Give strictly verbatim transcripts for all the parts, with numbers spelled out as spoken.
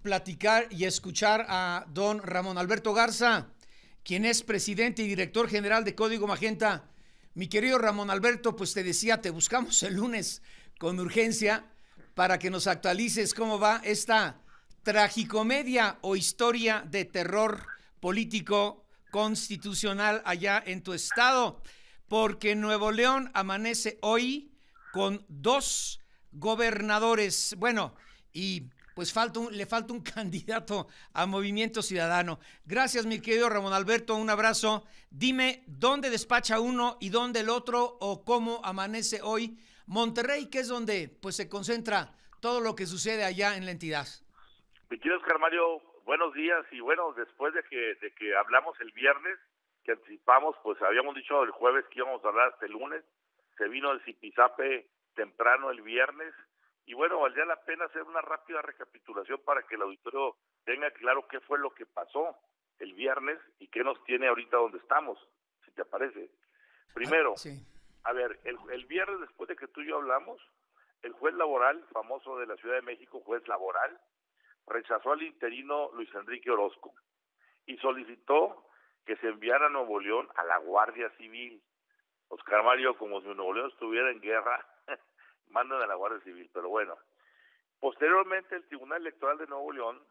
platicar y escuchar a don Ramón Alberto Garza, quien es presidente y director general de Código Magenta. Mi querido Ramón Alberto, pues te decía, te buscamos el lunes con urgencia para que nos actualices cómo va esta tragicomedia o historia de terror político constitucional allá en tu estado, porque Nuevo León amanece hoy con dos gobernadores, bueno, y pues falta un, le falta un candidato a Movimiento Ciudadano. Gracias, mi querido Ramón Alberto, un abrazo. Dime, ¿dónde despacha uno y dónde el otro, o cómo amanece hoy Monterrey, que es donde pues se concentra todo lo que sucede allá en la entidad? Mi querido Oscar Mario, buenos días. Y bueno, después de que de que hablamos el viernes, que anticipamos, pues habíamos dicho el jueves que íbamos a hablar hasta el lunes, se vino el zipizape temprano el viernes, y bueno, valdría la pena hacer una rápida recapitulación para que el auditorio tenga claro qué fue lo que pasó el viernes y qué nos tiene ahorita donde estamos, si te parece. Primero, ah, sí. a ver, el, el viernes después de que tú y yo hablamos, el juez laboral, famoso de la Ciudad de México, juez laboral, rechazó al interino Luis Enrique Orozco y solicitó que se enviara a Nuevo León a la Guardia Civil. Oscar Mario, como si Nuevo León estuviera en guerra, mandan a la Guardia Civil, pero bueno. Posteriormente, el Tribunal Electoral de Nuevo León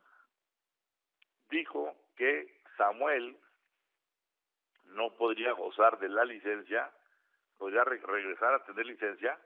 dijo que Samuel no podría gozar de la licencia, podría re- regresar a tener licencia,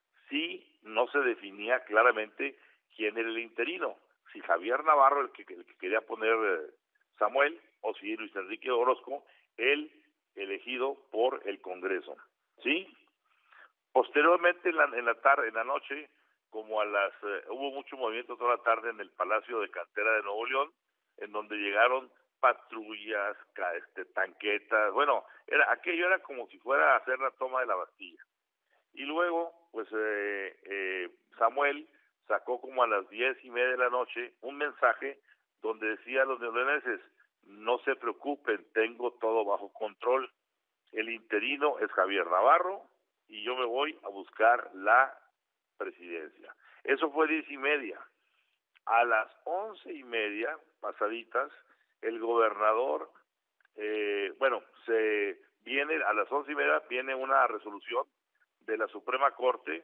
si no se definía claramente quién era el interino, si Javier Navarro, el que, el que quería poner eh, Samuel, o si Luis Enrique Orozco, el elegido por el Congreso, ¿sí? Posteriormente, en la, en la tarde, en la noche, como a las, eh, hubo mucho movimiento toda la tarde en el Palacio de Cantera de Nuevo León, en donde llegaron patrullas, ca, este, tanquetas, bueno, era aquello era como si fuera a hacer la toma de la Bastilla. Y luego, pues, eh, eh, Samuel sacó como a las diez y media de la noche un mensaje donde decía a los neoleoneses: no se preocupen, tengo todo bajo control, el interino es Javier Navarro y yo me voy a buscar la presidencia. Eso fue diez y media. A las once y media, pasaditas, el gobernador, eh, bueno, se viene, a las once y media viene una resolución de la Suprema Corte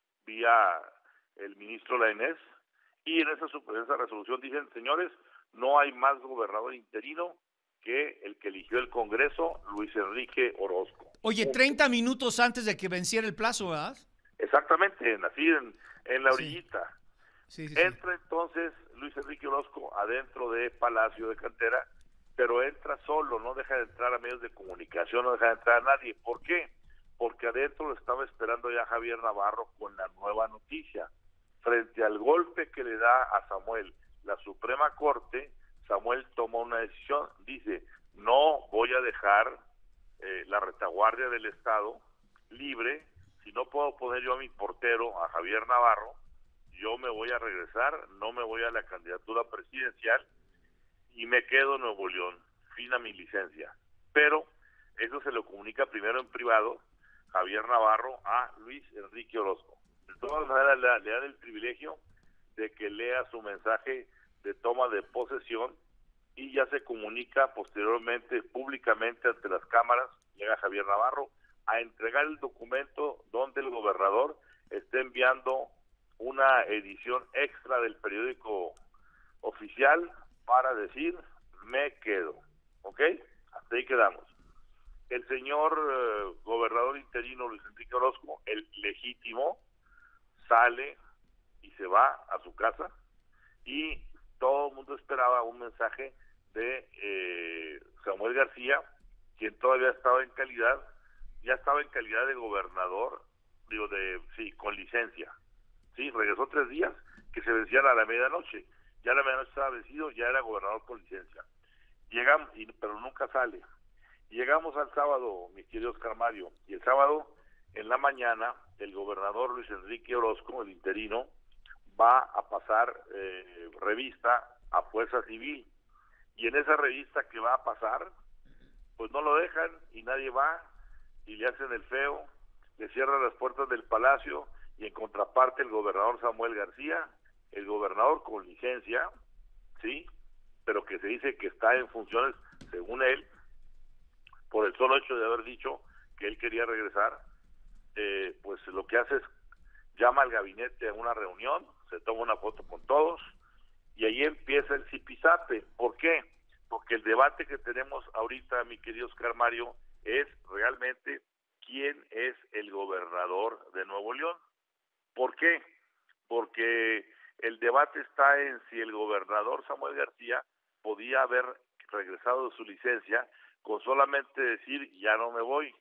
vía el ministro Lainez, y en esa, esa resolución dicen: señores, no hay más gobernador interino que el que eligió el Congreso, Luis Enrique Orozco. Oye, treinta minutos antes de que venciera el plazo, ¿verdad? Exactamente, así en, en la orillita. Sí. Sí, sí, entra sí. entonces Luis Enrique Orozco adentro de Palacio de Cantera, pero entra solo, no deja de entrar a medios de comunicación, no deja de entrar a nadie. ¿Por qué? Porque adentro lo estaba esperando ya Javier Navarro con la nueva noticia. Frente al golpe que le da a Samuel la Suprema Corte, Samuel toma una decisión, dice: no voy a dejar eh, la retaguardia del Estado libre, si no puedo poner yo a mi portero, a Javier Navarro, yo me voy a regresar, no me voy a la candidatura presidencial y me quedo en Nuevo León, fin a mi licencia. Pero eso se lo comunica primero en privado Javier Navarro a Luis Enrique Orozco. De todas maneras, le, le dan el privilegio de que lea su mensaje de toma de posesión, y ya se comunica posteriormente públicamente ante las cámaras, llega Javier Navarro a entregar el documento donde el gobernador está enviando una edición extra del periódico oficial para decir: me quedo, ¿ok? Hasta ahí quedamos. El señor eh, gobernador interino Luis Enrique Orozco, el legítimo, sale y se va a su casa, y todo el mundo esperaba un mensaje de eh, Samuel García, quien todavía estaba en calidad, ya estaba en calidad de gobernador, digo, de sí, con licencia. Sí, regresó tres días que se vencían a la medianoche, ya a la medianoche estaba vencido, ya era gobernador con licencia. Llegamos, y, pero nunca sale. Llegamos al sábado, mi querido Oscar Mario, y el sábado en la mañana el gobernador Luis Enrique Orozco, el interino, va a pasar eh, revista a Fuerza Civil, y en esa revista que va a pasar, pues no lo dejan y nadie va, y le hacen el feo, le cierran las puertas del palacio, y en contraparte el gobernador Samuel García, el gobernador con licencia, sí, pero que se dice que está en funciones, según él, por el solo hecho de haber dicho que él quería regresar, eh, pues lo que hace es llama al gabinete a una reunión, se toma una foto con todos y ahí empieza el zipizape. ¿Por qué? Porque el debate que tenemos ahorita, mi querido Oscar Mario, es realmente quién es el gobernador de Nuevo León. ¿Por qué? Porque el debate está en si el gobernador Samuel García podía haber regresado de su licencia con solamente decir ya no me voy.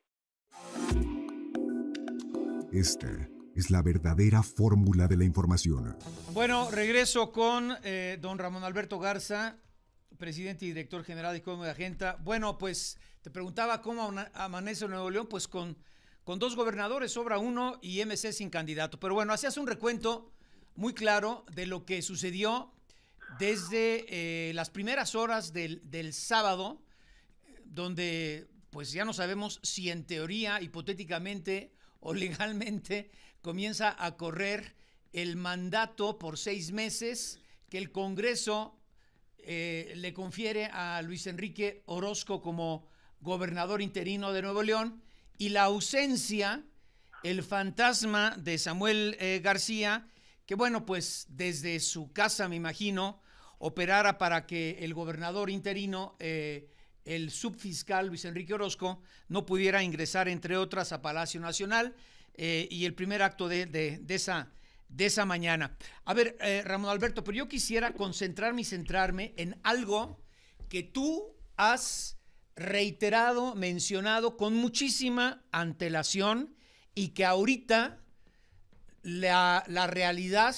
Esta es la verdadera fórmula de la información. Bueno, regreso con eh, don Ramón Alberto Garza, presidente y director general de Código Magenta. Bueno, pues te preguntaba cómo amanece Nuevo León, pues con, con dos gobernadores, sobra uno y M C sin candidato. Pero bueno, hacías un recuento muy claro de lo que sucedió desde eh, las primeras horas del, del sábado, donde pues ya no sabemos si en teoría, hipotéticamente o legalmente comienza a correr el mandato por seis meses que el Congreso eh, le confiere a Luis Enrique Orozco como gobernador interino de Nuevo León, y la ausencia, el fantasma de Samuel eh, García, que bueno, pues desde su casa, me imagino, operara para que el gobernador interino, eh, el subfiscal Luis Enrique Orozco, no pudiera ingresar, entre otras, a Palacio Nacional, eh, y el primer acto de, de, de, esa, de esa mañana. A ver, eh, Ramón Alberto, pero yo quisiera concentrarme y centrarme en algo que tú has reiterado, mencionado con muchísima antelación y que ahorita la, la realidad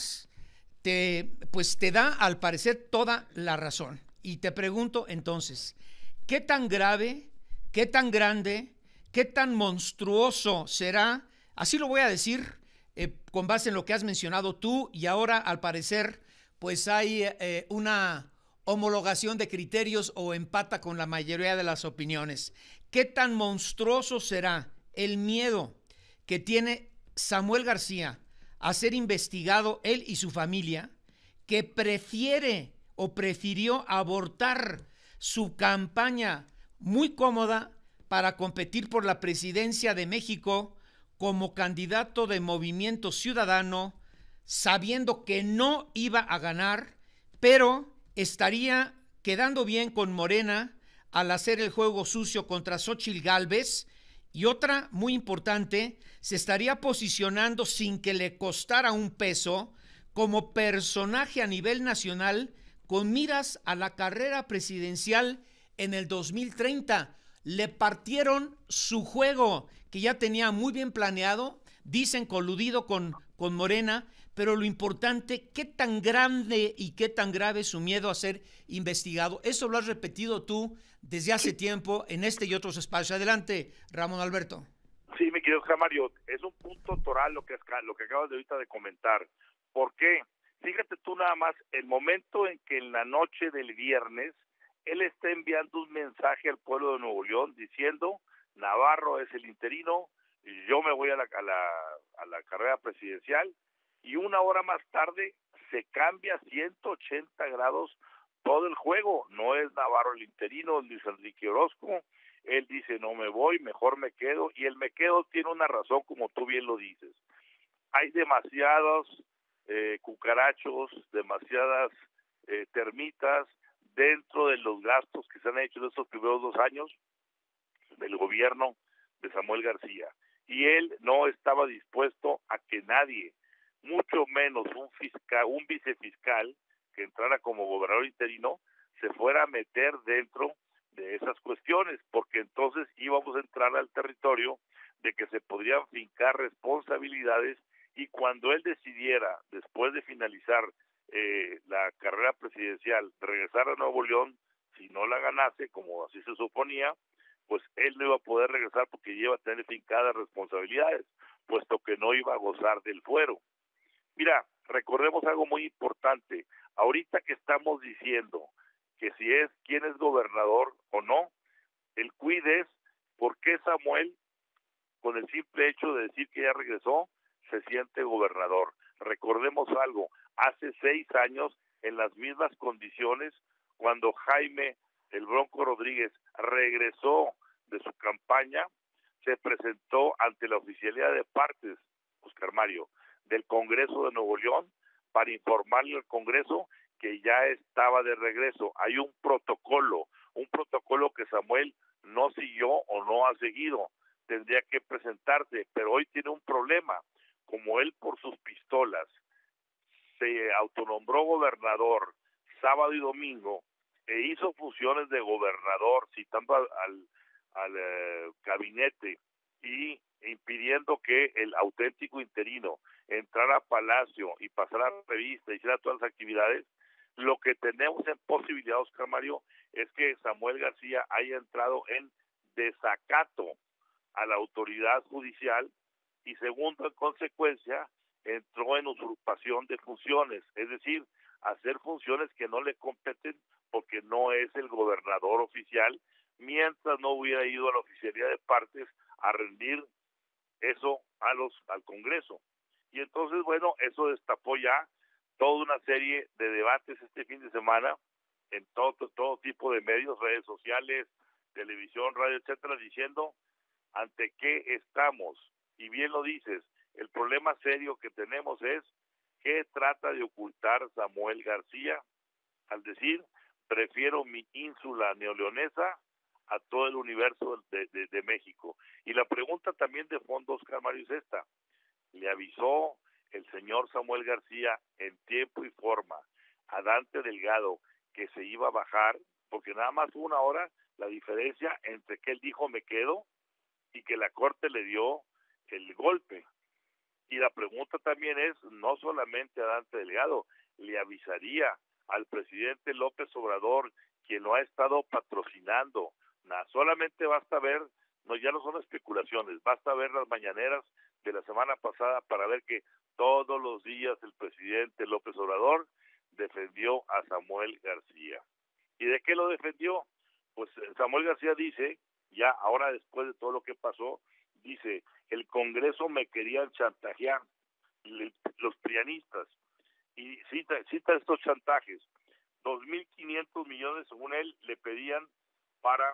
te, pues te da, al parecer, toda la razón. Y te pregunto entonces, ¿qué tan grave, qué tan grande, qué tan monstruoso será? Así lo voy a decir, eh, con base en lo que has mencionado tú, y ahora al parecer pues hay eh, una homologación de criterios o empata con la mayoría de las opiniones. ¿Qué tan monstruoso será el miedo que tiene Samuel García a ser investigado, él y su familia, que prefiere o prefirió abortar su campaña muy cómoda para competir por la presidencia de México como candidato de Movimiento Ciudadano, sabiendo que no iba a ganar, pero estaría quedando bien con Morena al hacer el juego sucio contra Xóchitl Gálvez? Y otra muy importante, se estaría posicionando sin que le costara un peso como personaje a nivel nacional con miras a la carrera presidencial en el dos mil treinta. Le partieron su juego, que ya tenía muy bien planeado, dicen coludido con, con Morena, pero lo importante, qué tan grande y qué tan grave es su miedo a ser investigado. Eso lo has repetido tú desde hace tiempo en este y otros espacios. Adelante, Ramón Alberto. Sí, mi querido Mario, es un punto toral lo que, lo que acabas de ahorita de comentar. ¿Por qué? Fíjate tú nada más, el momento en que en la noche del viernes él está enviando un mensaje al pueblo de Nuevo León diciendo: Navarro es el interino, yo me voy a la, a la, a la carrera presidencial, y una hora más tarde se cambia ciento ochenta grados todo el juego. No es Navarro el interino, es Luis Enrique Orozco. Él dice: no me voy, mejor me quedo, y el me quedo tiene una razón, como tú bien lo dices. Hay demasiados eh, cucarachos, demasiadas eh, termitas dentro de los gastos que se han hecho en estos primeros dos años del gobierno de Samuel García, y él no estaba dispuesto a que nadie, mucho menos un fiscal, un vicefiscal que entrara como gobernador interino, se fuera a meter dentro de esas cuestiones, porque entonces íbamos a entrar al territorio de que se podrían fincar responsabilidades, y cuando él decidiera, después de finalizar eh, la carrera presidencial, regresar a Nuevo León, si no la ganase, como así se suponía, pues él no iba a poder regresar porque iba a tener fincadas responsabilidades, puesto que no iba a gozar del fuero. Mira, recordemos algo muy importante. Ahorita que estamos diciendo que si es quién es gobernador o no, el quid es por qué Samuel, con el simple hecho de decir que ya regresó, se siente gobernador. Recordemos algo, hace seis años en las mismas condiciones cuando Jaime el Bronco Rodríguez regresó de su campaña, se presentó ante la oficialidad de partes, Oscar Mario, del Congreso de Nuevo León para informarle al Congreso que ya estaba de regreso. Hay un protocolo, un protocolo que Samuel no siguió o no ha seguido. Tendría que presentarse, pero hoy tiene un problema. Como él por sus pistolas se autonombró gobernador sábado y domingo e hizo funciones de gobernador citando al, al, al eh, gabinete y impidiendo que el auténtico interino entrara a Palacio y pasara a revista, hiciera todas las actividades, lo que tenemos en posibilidad, Oscar Mario, es que Samuel García haya entrado en desacato a la autoridad judicial y segundo, en consecuencia, entró en usurpación de funciones, es decir, hacer funciones que no le competen porque no es el gobernador oficial, mientras no hubiera ido a la oficialía de partes a rendir eso a los al Congreso. Y entonces, bueno, eso destapó ya toda una serie de debates este fin de semana en todo, todo tipo de medios, redes sociales, televisión, radio, etcétera, diciendo ante qué estamos. Y bien lo dices, el problema serio que tenemos es qué trata de ocultar Samuel García al decir, prefiero mi ínsula neoleonesa a todo el universo de, de, de México. Y la pregunta también de fondo, Oscar Mario, es esta. ¿Le avisó el señor Samuel García en tiempo y forma a Dante Delgado que se iba a bajar? Porque nada más hubo una hora la diferencia entre que él dijo me quedo y que la Corte le dio el golpe. Y la pregunta también es, no solamente a Dante Delgado, le avisaría al presidente López Obrador, quien lo ha estado patrocinando. Nada, solamente basta ver, no ya no son especulaciones, basta ver las mañaneras de la semana pasada para ver que todos los días el presidente López Obrador defendió a Samuel García. ¿Y de qué lo defendió? Pues Samuel García dice, ya ahora después de todo lo que pasó, dice, el Congreso me querían chantajear, los prianistas, y cita, cita estos chantajes, dos mil quinientos millones según él le pedían para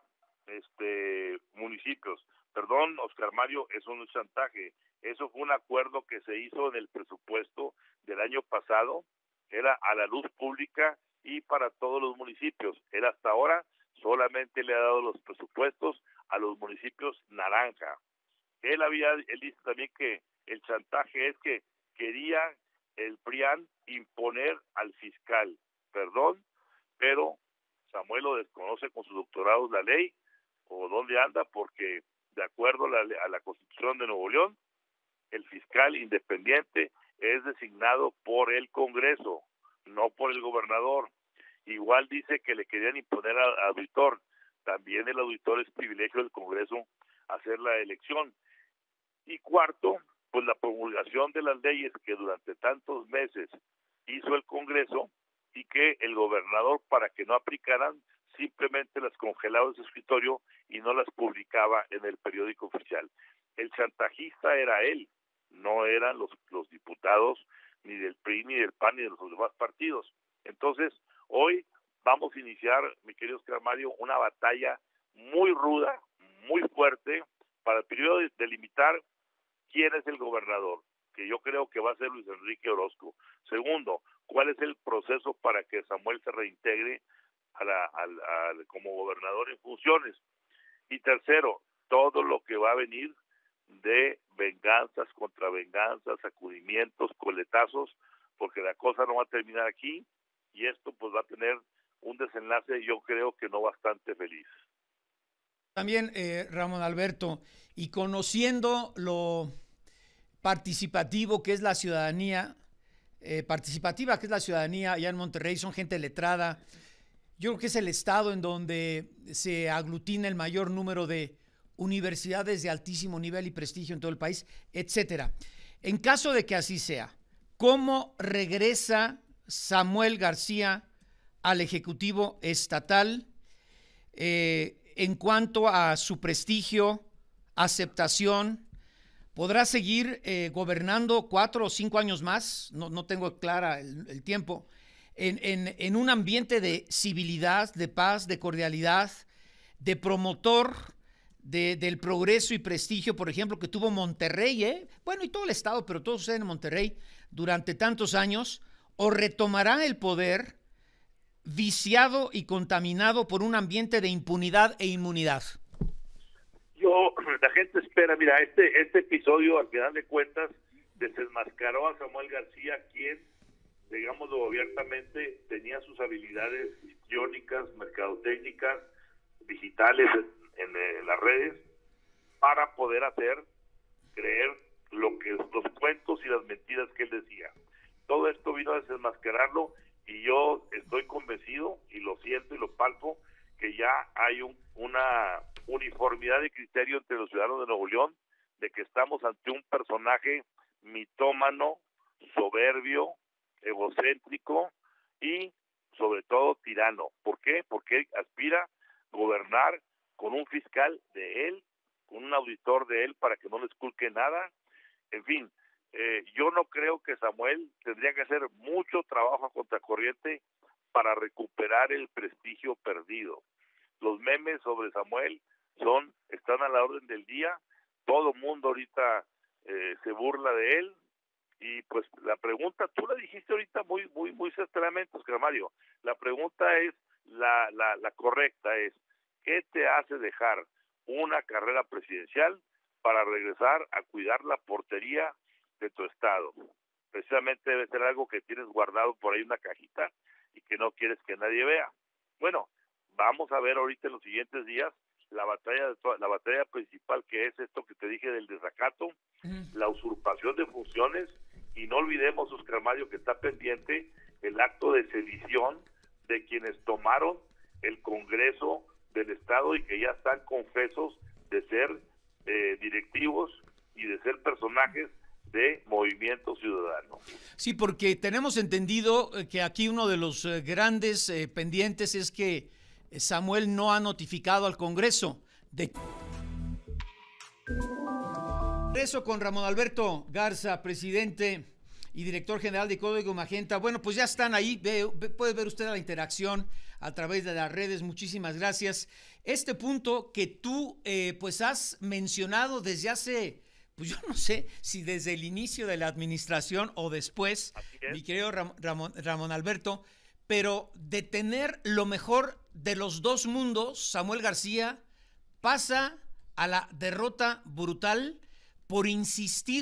este municipios. Perdón, Oscar Mario, eso no es chantaje, eso fue un acuerdo que se hizo en el presupuesto del año pasado, era a la luz pública y para todos los municipios. Él hasta ahora solamente le ha dado los presupuestos a los municipios naranja. Él había, él dice también que el chantaje es que quería el PRIAN imponer al fiscal, perdón, pero Samuel lo desconoce con sus doctorados la ley, o dónde anda, porque de acuerdo a la, a la Constitución de Nuevo León, el fiscal independiente es designado por el Congreso, no por el gobernador. Igual dice que le querían imponer al auditor, también el auditor es privilegio del Congreso hacer la elección. Y cuarto, pues la promulgación de las leyes que durante tantos meses hizo el Congreso y que el gobernador, para que no aplicaran, simplemente las congelaba en su escritorio y no las publicaba en el periódico oficial. El chantajista era él, no eran los, los diputados ni del P R I, ni del P A N, ni de los demás partidos. Entonces, hoy vamos a iniciar, mi querido Oscar Mario, una batalla muy ruda, muy fuerte, para el periodo de delimitar quién es el gobernador, que yo creo que va a ser Luis Enrique Orozco. Segundo, cuál es el proceso para que Samuel se reintegre a la, a, a, como gobernador en funciones. Y tercero, todo lo que va a venir de venganzas contra venganzas, sacudimientos, coletazos, porque la cosa no va a terminar aquí y esto pues va a tener un desenlace yo creo que no bastante feliz. También, eh, Ramón Alberto, y conociendo lo participativo que es la ciudadanía, eh, participativa que es la ciudadanía allá en Monterrey, son gente letrada, yo creo que es el estado en donde se aglutina el mayor número de universidades de altísimo nivel y prestigio en todo el país, etcétera. En caso de que así sea, ¿cómo regresa Samuel García al Ejecutivo Estatal eh, en cuanto a su prestigio, aceptación? ¿Podrá seguir eh, gobernando cuatro o cinco años más? No, no tengo clara el, el tiempo. en, en, en un ambiente de civilidad, de paz, de cordialidad, de promotor de, del progreso y prestigio, por ejemplo, que tuvo Monterrey, ¿eh? Bueno, y todo el estado, pero todo sucede en Monterrey durante tantos años, o retomará el poder viciado y contaminado por un ambiente de impunidad e inmunidad? Yo, la gente espera, mira, este, este episodio, al final de cuentas, desenmascaró a Samuel García, quien, digámoslo abiertamente, tenía sus habilidades histriónicas, mercadotécnicas, digitales en, en, en las redes, para poder hacer creer lo que los cuentos y las mentiras que él decía. Todo esto vino a desenmascararlo, y yo estoy convencido, y lo siento y lo palpo, que ya hay un, una uniformidad de criterio entre los ciudadanos de Nuevo León, de que estamos ante un personaje mitómano, soberbio, egocéntrico y sobre todo tirano. ¿Por qué? Porque él aspira a gobernar con un fiscal de él, con un auditor de él para que no le esculque nada. En fin, eh, yo no creo que Samuel tendría que hacer mucho trabajo a contracorriente para recuperar el prestigio perdido. Los memes sobre Samuel son están a la orden del día. Todo mundo ahorita eh, se burla de él. Y pues la pregunta, tú la dijiste ahorita muy muy muy certeramente, Oscar Mario. La pregunta es, la, la, la correcta es, ¿qué te hace dejar una carrera presidencial para regresar a cuidar la portería de tu estado? Precisamente debe ser algo que tienes guardado por ahí en una cajita y que no quieres que nadie vea. Bueno, vamos a ver ahorita en los siguientes días la batalla de to- la batalla principal, que es esto que te dije del desacato, uh-huh. la usurpación de funciones, y no olvidemos, Oscar Mario, que está pendiente el acto de sedición de quienes tomaron el Congreso del Estado y que ya están confesos de ser eh, directivos y de ser personajes de Movimiento Ciudadano. Sí, porque tenemos entendido que aquí uno de los eh, grandes eh, pendientes es que Samuel no ha notificado al Congreso de... Eso con Ramón Alberto Garza, presidente y director general de Código Magenta. Bueno, pues ya están ahí, ve, ve, puede ver usted la interacción a través de las redes. Muchísimas gracias. Este punto que tú eh, pues has mencionado desde hace, pues yo no sé si desde el inicio de la administración o después, mi querido Ram, Ramón, Ramón Alberto, pero de tener lo mejor de los dos mundos, Samuel García pasa a la derrota brutal por insistir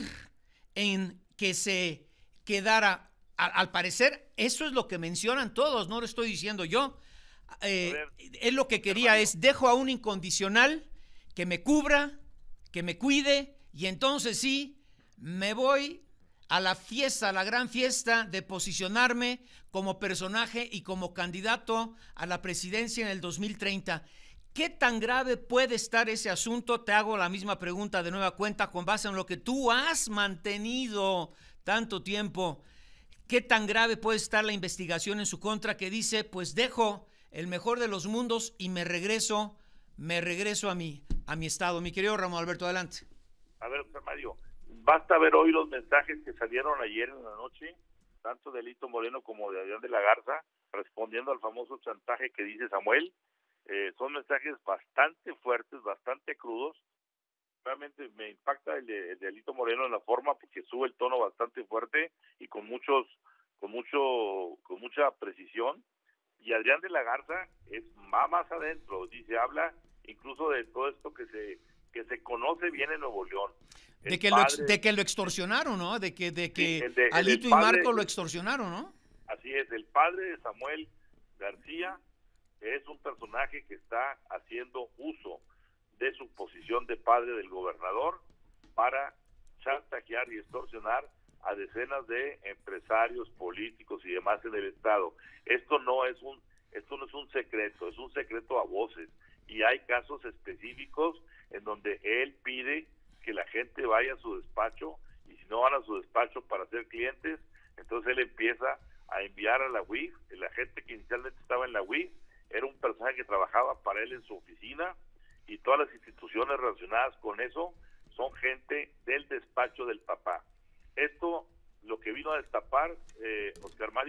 en que se quedara. A, al parecer, eso es lo que mencionan todos, no lo estoy diciendo yo. Eh, él lo que quería es, dejo a un incondicional que me cubra, que me cuide, y entonces sí, me voy a la fiesta, a la gran fiesta de posicionarme como personaje y como candidato a la presidencia en el dos mil treinta. ¿Qué tan grave puede estar ese asunto? Te hago la misma pregunta de nueva cuenta con base en lo que tú has mantenido tanto tiempo. ¿Qué tan grave puede estar la investigación en su contra que dice, pues dejo el mejor de los mundos y me regreso, me regreso a mi, a mi estado? Mi querido Ramón Alberto, adelante. A ver, Mario, basta ver hoy los mensajes que salieron ayer en la noche, tanto de Alito Moreno como de Adrián de la Garza, respondiendo al famoso chantaje que dice Samuel. Eh, son mensajes bastante fuertes, bastante crudos. Realmente me impacta el de, el de Alito Moreno en la forma, porque sube el tono bastante fuerte y con muchos, con mucho, con mucha precisión. Y Adrián de la Garza es va más adentro, y se habla incluso de todo esto que se que se conoce bien en Nuevo León. De que, padre, lo, de que lo extorsionaron, ¿no? De que, de que sí, el de, Alito el padre, y Marco lo extorsionaron, ¿no? Así es, el padre de Samuel García es un personaje que está haciendo uso de su posición de padre del gobernador para chantajear y extorsionar a decenas de empresarios, políticos y demás en el estado. Esto no es un esto no es un secreto, es un secreto a voces, y hay casos específicos en donde él pide que la gente vaya a su despacho, y si no van a su despacho para ser clientes, entonces él empieza a enviar a la U I F. La gente que inicialmente estaba en la U I F era un personaje que trabajaba para él en su oficina, y todas las instituciones relacionadas con eso son gente del despacho del papá. Esto, lo que vino a destapar, eh, Oscar Mario,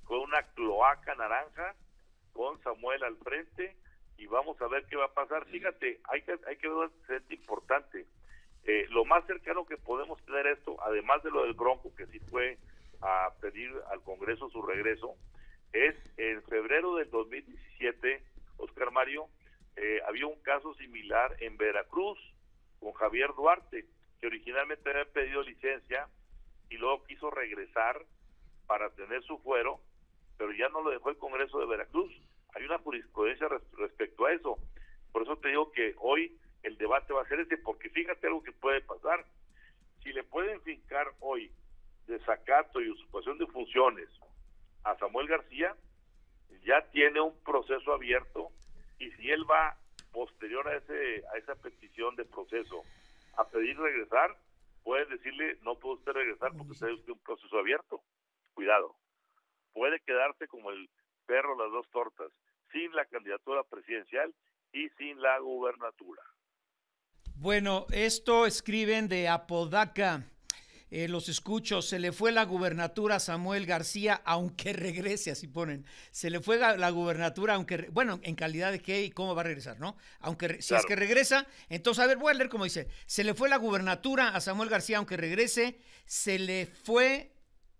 fue una cloaca naranja con Samuel al frente y vamos a ver qué va a pasar. Fíjate, hay que, hay que ver un antecedente importante. Eh, lo más cercano que podemos tener esto, además de lo del Bronco, que sí fue a pedir al Congreso su regreso, es en febrero del dos mil diecisiete, Oscar Mario, eh, había un caso similar en Veracruz con Javier Duarte, que originalmente había pedido licencia y luego quiso regresar para tener su fuero, pero ya no lo dejó el Congreso de Veracruz. Hay una jurisprudencia res- respecto a eso. Por eso te digo que hoy el debate va a ser ese, porque fíjate algo que puede pasar. Si le pueden fincar hoy desacato y usurpación de funciones a Samuel García, ya tiene un proceso abierto, y si él va posterior a ese a esa petición de proceso a pedir regresar, pueden decirle, no puede usted regresar porque tiene usted un proceso abierto. Cuidado, puede quedarse como el perro las dos tortas, sin la candidatura presidencial y sin la gubernatura. Bueno, esto escriben de Apodaca. Eh, los escucho, se le fue la gubernatura a Samuel García, aunque regrese, así ponen. Se le fue la gubernatura, aunque, bueno, en calidad de qué y cómo va a regresar, ¿no? Aunque, si claro. es que regresa, entonces, a ver, voy a leer cómo dice. Se le fue la gubernatura a Samuel García, aunque regrese, se le fue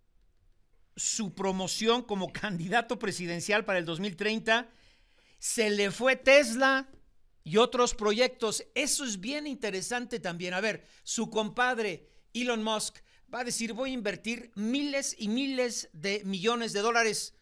su promoción como candidato presidencial para el dos mil treinta, se le fue Tesla y otros proyectos. Eso es bien interesante también. A ver, su compadre Elon Musk va a decir, voy a invertir miles y miles de millones de dólares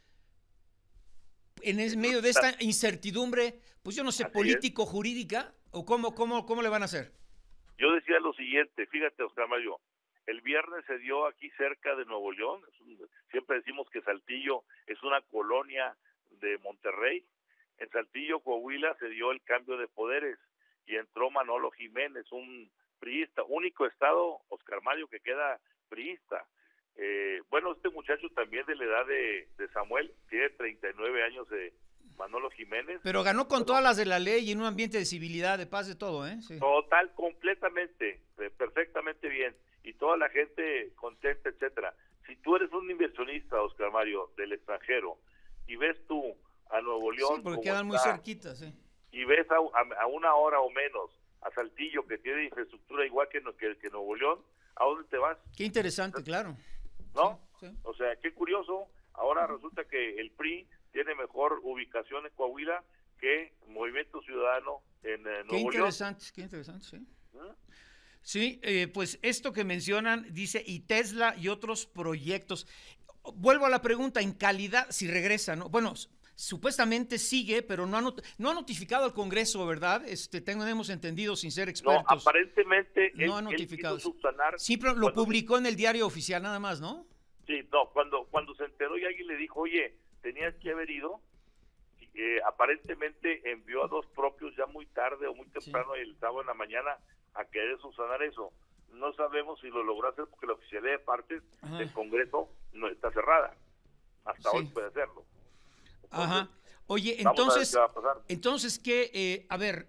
en el medio de esta incertidumbre, pues yo no sé, político-jurídica, o cómo, cómo, cómo le van a hacer. Yo decía lo siguiente, fíjate, Oscar Mario, el viernes se dio aquí cerca de Nuevo León, es un, siempre decimos que Saltillo es una colonia de Monterrey. En Saltillo, Coahuila, se dio el cambio de poderes y entró Manolo Jiménez, un priista, único estado, Oscar Mario, que queda priista. Eh, bueno, este muchacho también de la edad de, de Samuel, tiene treinta y nueve años, de Manolo Jiménez. Pero ganó con pero, todas las de la ley y en un ambiente de civilidad, de paz, de todo, ¿eh? Sí. Total, completamente, perfectamente bien. Y toda la gente contenta, etcétera. Si tú eres un inversionista, Oscar Mario, del extranjero, y ves tú a Nuevo León, sí, porque quedan muy cerquitas, sí. Y ves a, a, a una hora o menos a Saltillo, que tiene infraestructura igual que, que, que Nuevo León, ¿a dónde te vas? Qué interesante, claro. ¿No? Sí, sí. O sea, qué curioso. Ahora resulta que el P R I tiene mejor ubicación en Coahuila que Movimiento Ciudadano en eh, Nuevo qué interesante, León. Qué interesante, sí. ¿Mm? Sí, eh, pues esto que mencionan, dice, y Tesla y otros proyectos. Vuelvo a la pregunta, en calidad, si regresa, ¿no? Bueno, supuestamente sigue, pero no ha, not no ha notificado al Congreso, ¿verdad? Este, tenemos entendido, sin ser expertos. No, aparentemente no él, ha notificado. Él subsanar, sí, pero lo cuando, publicó en el diario oficial nada más, ¿no? Sí, no, cuando, cuando se enteró y alguien le dijo, oye, tenías que haber ido, eh, aparentemente envió a dos propios ya muy tarde o muy temprano, sí. El sábado en la mañana, a querer subsanar eso. No sabemos si lo logró hacer porque la oficialidad de partes Ajá. del Congreso no está cerrada. Hasta sí. hoy puede hacerlo. Entonces, Ajá. Oye, entonces, qué entonces qué, eh, a ver,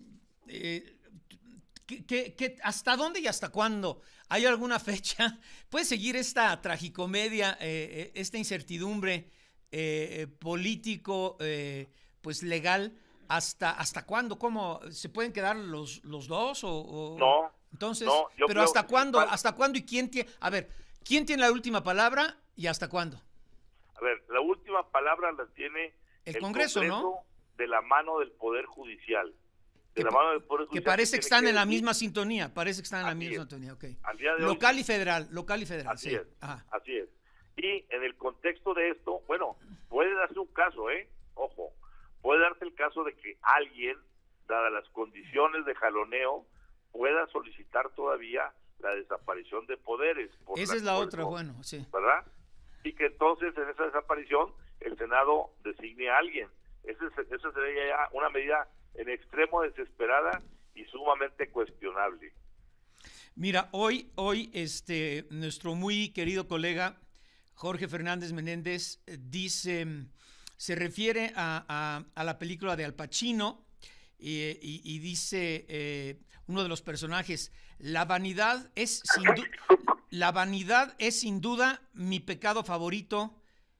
eh, ¿qué, qué, qué, ¿hasta dónde y hasta cuándo? ¿Hay alguna fecha? ¿Puede seguir esta tragicomedia, eh, esta incertidumbre eh, político, eh, pues legal, hasta hasta cuándo? ¿Cómo se pueden quedar los los dos o, o... no? Entonces, no, pero hasta cuándo, hasta cuándo y quién tiene, a ver, ¿quién tiene la última palabra y hasta cuándo? A ver, la última palabra la tiene el, el Congreso, Congreso, ¿no? De la mano del Poder Judicial. De que, la mano del Poder Judicial. Que parece que, que están que en la decir, misma sintonía, parece que están en la misma es. sintonía, ok. Al día de local hoy, y federal, local y federal, así sí. Es, Ajá. así es. Y en el contexto de esto, bueno, puede darse un caso, ¿eh? Ojo, puede darse el caso de que alguien, dadas las condiciones de jaloneo, pueda solicitar todavía la desaparición de poderes. Por esa la es la otra, bueno, sí. ¿Verdad? Y que entonces en esa desaparición el Senado designe a alguien. Esa ese sería ya una medida en extremo desesperada y sumamente cuestionable. Mira, hoy, hoy este, nuestro muy querido colega Jorge Fernández Menéndez dice, se refiere a, a, a la película de Al Pacino y, y, y dice eh, uno de los personajes, la vanidad es sin la vanidad es sin duda mi pecado favorito.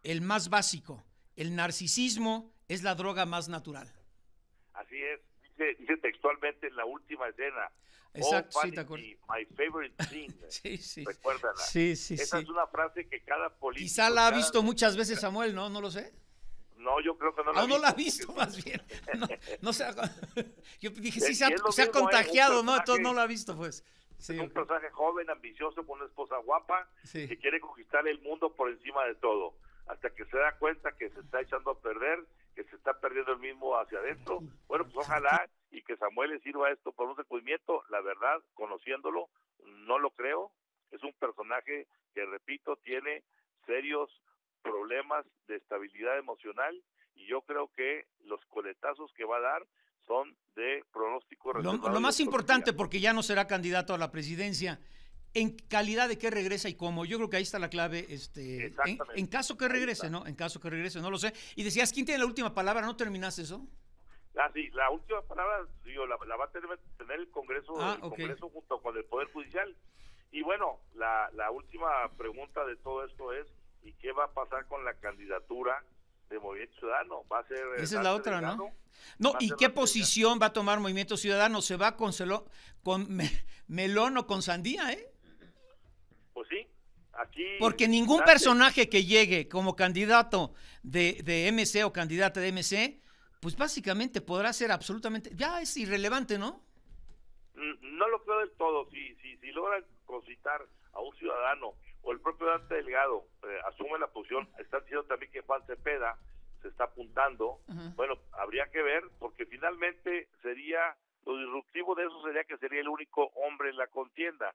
el más básico. El narcisismo es la droga más natural. Así es, dice, dice textualmente en la última escena. Exacto, oh, sí, te acuerdo. My favorite thing. sí, sí. Recuérdala. Sí, sí, Esa sí. es una frase que cada político... Quizá la ha cada... visto muchas veces Samuel, ¿no? No lo sé. No, yo creo que no la ha Aún visto. no la ha visto, más bien. No, no se ha... Yo dije, sí, Es- se ha, y es lo se ha mismo, ¿eh? Un contagiado, ¿no? personaje- Entonces no la ha visto, pues. Sí, Es un ok. personaje joven, ambicioso, con una esposa guapa, Sí. que quiere conquistar el mundo por encima de todo, hasta que se da cuenta que se está echando a perder, que se está perdiendo el mismo hacia adentro. Bueno, pues ojalá y que Samuel le sirva esto por un descubrimiento. La verdad, conociéndolo, no lo creo. Es un personaje que, repito, tiene serios problemas de estabilidad emocional, y yo creo que los coletazos que va a dar son de pronóstico Lo, reservado lo y más de importante, autonomía. porque ya no será candidato a la presidencia, ¿en calidad de qué regresa y cómo? Yo creo que ahí está la clave, este, en, Exactamente. en caso que Ahí regrese, está. ¿no? En caso que regrese, no lo sé. Y decías, ¿quién tiene la última palabra? ¿No terminaste eso? Ah, sí, la última palabra, digo, la, la va a tener, tener el Congreso, Ah, el ok. Congreso junto con el Poder Judicial. Y bueno, la, la última pregunta de todo esto es, ¿y qué va a pasar con la candidatura de Movimiento Ciudadano? ¿Va a ser eh, Esa es la Dante otra, Delgado? ¿no? No, ¿Va a ¿y ser qué Dante posición va a tomar Movimiento Ciudadano? ¿Se va con, celo, con me, melón o con sandía, eh? Delgado? Pues sí, aquí... Porque ningún Dante- personaje que llegue como candidato de, de M C o candidata de M C, pues básicamente podrá ser absolutamente, ya es irrelevante, ¿no? Mm, No lo creo del todo. Si, si, si logran concitar a un ciudadano o el propio Dante Delgado eh, asume la posición, están diciendo también que Juan Cepeda se está apuntando. Ajá. Bueno, habría que ver, porque finalmente sería, lo disruptivo de eso sería que sería el único hombre en la contienda.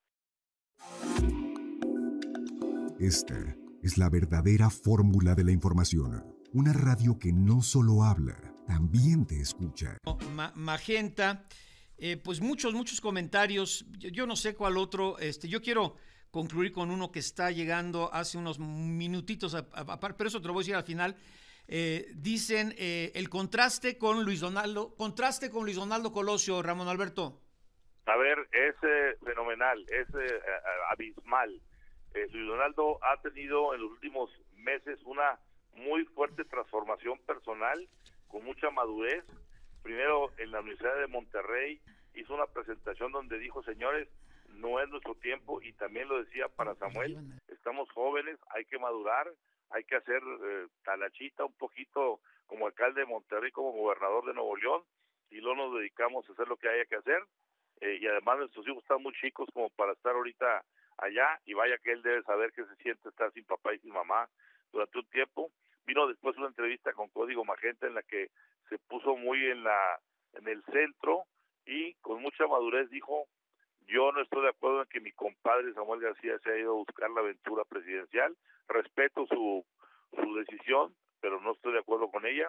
Esta es la verdadera fórmula de la información. Una radio que no solo habla, también te escucha. Ma- Magenta, eh, pues muchos, muchos comentarios. Yo, yo no sé cuál otro. Este, yo quiero concluir con uno que está llegando hace unos minutitos, a- a- a- pero eso te lo voy a decir al final. Eh, dicen eh, el contraste con Luis Donaldo, contraste con Luis Donaldo Colosio, Ramón Alberto. A ver, es eh, fenomenal, es eh, abismal. Eh, Luis Donaldo ha tenido en los últimos meses una muy fuerte transformación personal, con mucha madurez. Primero en la Universidad de Monterrey hizo una presentación donde dijo, señores, no es nuestro tiempo, y también lo decía para Samuel, estamos jóvenes, hay que madurar, hay que hacer eh, talachita un poquito como alcalde de Monterrey, como gobernador de Nuevo León, y luego nos dedicamos a hacer lo que haya que hacer. Eh, y además nuestros hijos están muy chicos como para estar ahorita allá, y vaya que él debe saber que se siente estar sin papá y sin mamá durante un tiempo. Vino después una entrevista con Código Magenta en la que se puso muy en la en el centro y con mucha madurez dijo, yo no estoy de acuerdo en que mi compadre Samuel García se haya ido a buscar la aventura presidencial, respeto su, su decisión, pero no estoy de acuerdo con ella,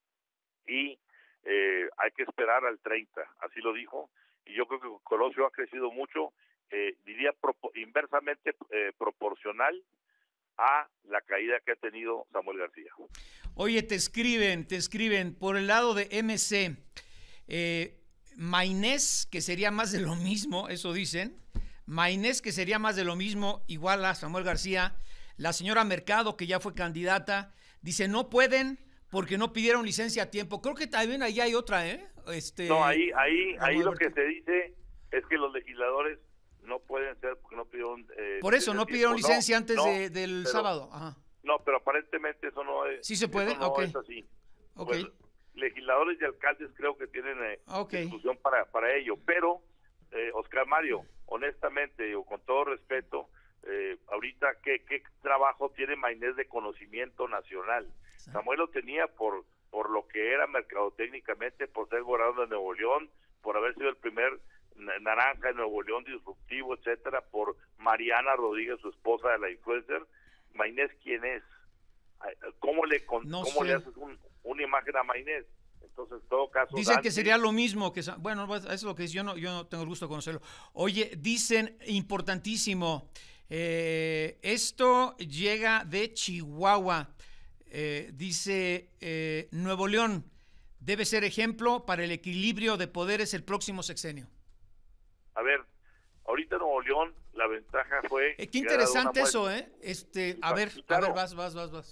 y eh, hay que esperar al treinta, así lo dijo. Y yo creo que Colosio ha crecido mucho, eh, diría propo, inversamente eh, proporcional a la caída que ha tenido Samuel García. Oye, te escriben, te escriben por el lado de M C, eh, Mainés, que sería más de lo mismo, eso dicen, Mainés, que sería más de lo mismo, igual a Samuel García, la señora Mercado, que ya fue candidata, dice, no pueden porque no pidieron licencia a tiempo. Creo que también ahí hay otra, ¿eh? Este, no, ahí, ahí, Ramón ahí lo Alberto. que se dice es que los legisladores no pueden ser porque no pidieron... Eh, Por eso, no pidieron tiempo. licencia No, antes no, de, del pero- sábado. Ajá. No, pero aparentemente eso no es... ¿Sí se puede? Eso no Ok. es así. Ok. Pues, legisladores y alcaldes creo que tienen eh, Ok. discusión para, para ello, pero eh, Oscar Mario, honestamente o con todo respeto, eh, ahorita ¿qué, qué trabajo tiene Mainés de conocimiento nacional? Sí. Samuel lo tenía por por lo que era mercadotécnicamente, por ser gobernador de Nuevo León, por haber sido el primer naranja de Nuevo León disruptivo, etcétera, por Mariana Rodríguez, su esposa de la influencer. Mainés, ¿quién es? ¿Cómo le con, No cómo sé. le haces un, una imagen a Mainés? Entonces, en todo caso, Dicen Dante, que sería lo mismo que... Bueno, eso es lo que dice, yo no, yo no tengo el gusto de conocerlo. Oye, dicen, importantísimo, eh, esto llega de Chihuahua, eh, dice eh, Nuevo León, debe ser ejemplo para el equilibrio de poderes el próximo sexenio. A ver, ahorita en Nuevo León la ventaja fue... Eh, qué que ha dado interesante una eso, muestra- ¿eh? Este, Sí, a ver, claro. a ver, vas, vas, vas, vas. Sí.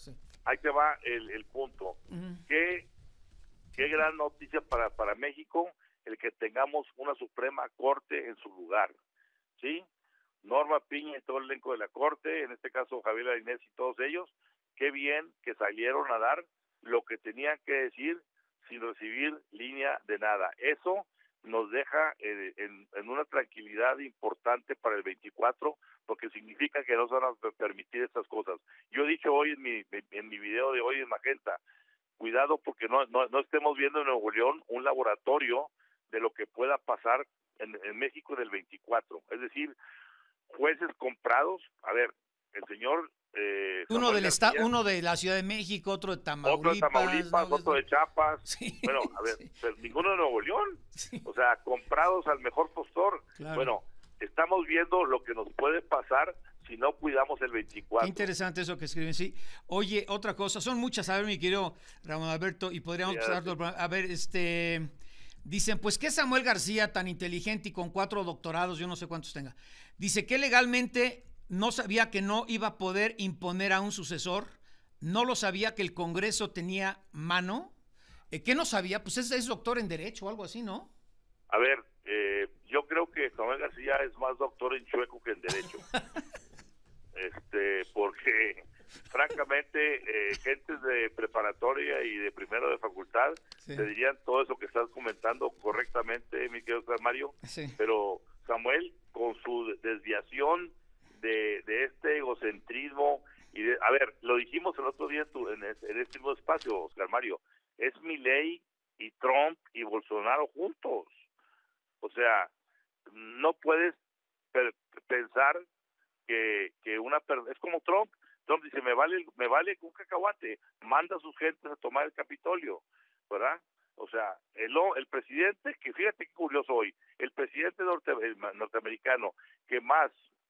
ahí te va el, el punto. Uh-huh. ¿Qué, qué gran noticia para, para México el que tengamos una Suprema Corte en su lugar, ¿sí? Norma Piña y todo el elenco de la Corte, en este caso Javier Lainez y todos ellos, qué bien que salieron a dar lo que tenían que decir sin recibir línea de nada. Eso nos deja eh, en, en una tranquilidad importante para el veinticuatro, porque significa que no se van a permitir estas cosas. Yo he dicho hoy en mi, en mi video de hoy en Magenta, cuidado porque no, no, no estemos viendo en Nuevo León un laboratorio de lo que pueda pasar en, en México en el veinticuatro. Es decir, jueces comprados, a ver, el señor... Eh, uno del esta, uno de la Ciudad de México, otro de Tamaulipas, otro de Tamaulipas, ¿no? otro de Chiapas, sí, bueno, a ver, sí. pero ninguno de Nuevo León, sí. O sea, comprados al mejor postor. Claro. Bueno, estamos viendo lo que nos puede pasar si no cuidamos el veinticuatro. Qué interesante eso que escriben, sí. Oye, otra cosa, son muchas, a ver, mi querido Ramón Alberto, y podríamos sí, pasar, a ver, este... Dicen, pues que Samuel García, tan inteligente y con cuatro doctorados, yo no sé cuántos tenga, dice que legalmente no sabía que no iba a poder imponer a un sucesor, no lo sabía que el Congreso tenía mano, eh, ¿qué no sabía? Pues es, es doctor en Derecho o algo así, ¿no? A ver, eh, yo creo que Samuel García es más doctor en chueco que en Derecho, este, porque francamente, eh, gentes de preparatoria y de primero de facultad sí. te dirían todo eso que estás comentando correctamente, mi querido Mario, sí. pero Samuel, con su desviación de, de este egocentrismo, y de, a ver, lo dijimos el otro día en, tu, en, este, en este mismo espacio, Oscar Mario, es Milei y Trump y Bolsonaro juntos. O sea, no puedes pensar que, que una persona, es como Trump, Trump dice, me vale, me vale un cacahuate, manda a sus gentes a tomar el Capitolio, ¿verdad? O sea, el, el presidente, que fíjate qué curioso hoy, el presidente norte, el norteamericano que más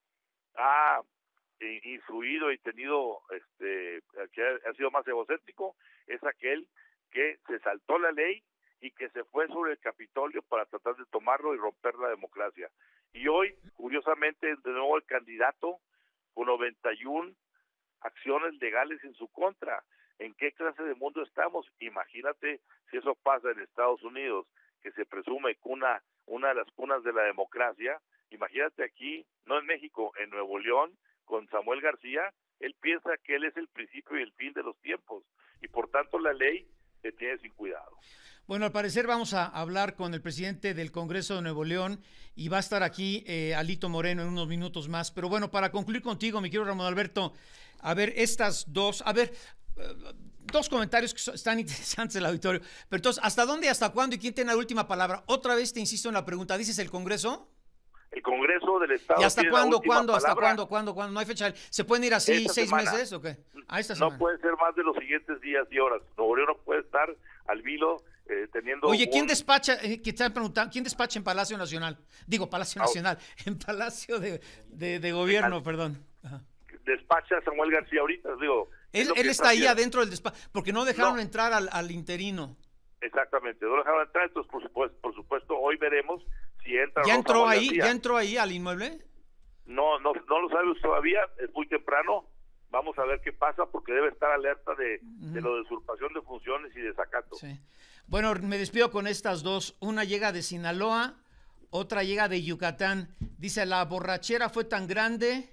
ha influido y tenido, este, que ha, ha sido más egocéntrico, es aquel que se saltó la ley y que se fue sobre el Capitolio para tratar de tomarlo y romper la democracia. Y hoy, curiosamente, de nuevo el candidato con noventa y una acciones legales en su contra. ¿En qué clase de mundo estamos? Imagínate si eso pasa en Estados Unidos, que se presume cuna, una de las cunas de la democracia. Imagínate aquí, no en México, en Nuevo León, con Samuel García, él piensa que él es el principio y el fin de los tiempos, y por tanto la ley se tiene sin cuidado. Bueno, al parecer vamos a hablar con el presidente del Congreso de Nuevo León y va a estar aquí eh, Alito Moreno en unos minutos más. Pero bueno, para concluir contigo, mi querido Ramón Alberto, a ver, estas dos, a ver, uh, dos comentarios que están interesantes del auditorio. Pero entonces, ¿hasta dónde, hasta cuándo y quién tiene la última palabra? Otra vez te insisto en la pregunta, ¿dices el Congreso? El Congreso del Estado. ¿Y hasta cuándo, cuándo, hasta cuándo, cuándo, cuándo? No hay fecha. ¿Se pueden ir así esta seis semana. meses o qué? Ah, esta no semana. Puede ser más de los siguientes días y horas. Nuevo León no puede estar al vilo eh, teniendo... Oye, ¿quién un... despacha, eh, que están preguntando, quién despacha en Palacio Nacional? Digo, Palacio Ah, Nacional, en Palacio de, de, de Gobierno, al... perdón. Ajá. Despacha a Samuel García ahorita, digo... Él, él está ahí adentro del despacho, porque no dejaron no. entrar al, al interino. Exactamente, no dejaron entrar, entonces por supuesto, por supuesto hoy veremos si entra ¿Ya o no entró Samuel ahí? García. ¿Ya entró ahí al inmueble? No, no, no lo sabemos todavía, es muy temprano, vamos a ver qué pasa porque debe estar alerta de, uh-huh. de lo de usurpación de funciones y desacato. Sí. Bueno, me despido con estas dos, una llega de Sinaloa, otra llega de Yucatán. Dice, la borrachera fue tan grande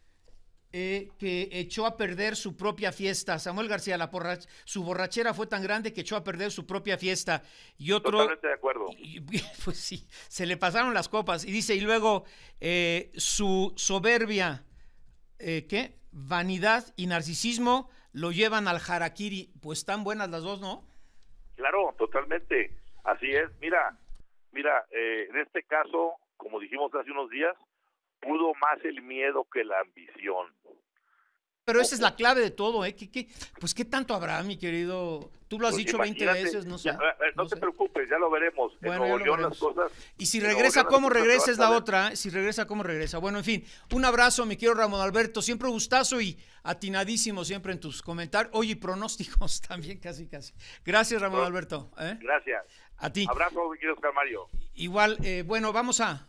eh, que echó a perder su propia fiesta. Samuel García, la borrach- su borrachera fue tan grande que echó a perder su propia fiesta. Y otro... Totalmente de acuerdo. Y, pues sí, se le pasaron las copas. Y dice, y luego eh, su soberbia, eh, ¿qué? Vanidad y narcisismo lo llevan al harakiri. Pues están buenas las dos, ¿no? Claro, totalmente. Así es. Mira, mira, eh, en este caso, como dijimos hace unos días, pudo más el miedo que la ambición. Pero esa es la clave de todo, ¿eh? ¿Qué, qué, pues, ¿qué tanto habrá, mi querido? Tú lo has pues dicho veinte veces, no sé. Ya, no, no te sé. preocupes, ya lo veremos. Bueno, en Nuevo ya León lo las cosas... Y si regresa, ¿cómo regresa? Es la otra, ¿eh? Si regresa, ¿cómo regresa? Bueno, en fin, un abrazo, mi querido Ramón Alberto. Siempre gustazo y atinadísimo siempre en tus comentarios. Oye, y pronósticos también, casi, casi. Gracias, Ramón no, Alberto. ¿eh? Gracias. A ti. Abrazo, mi querido Oscar Mario. Igual, eh, bueno, vamos a,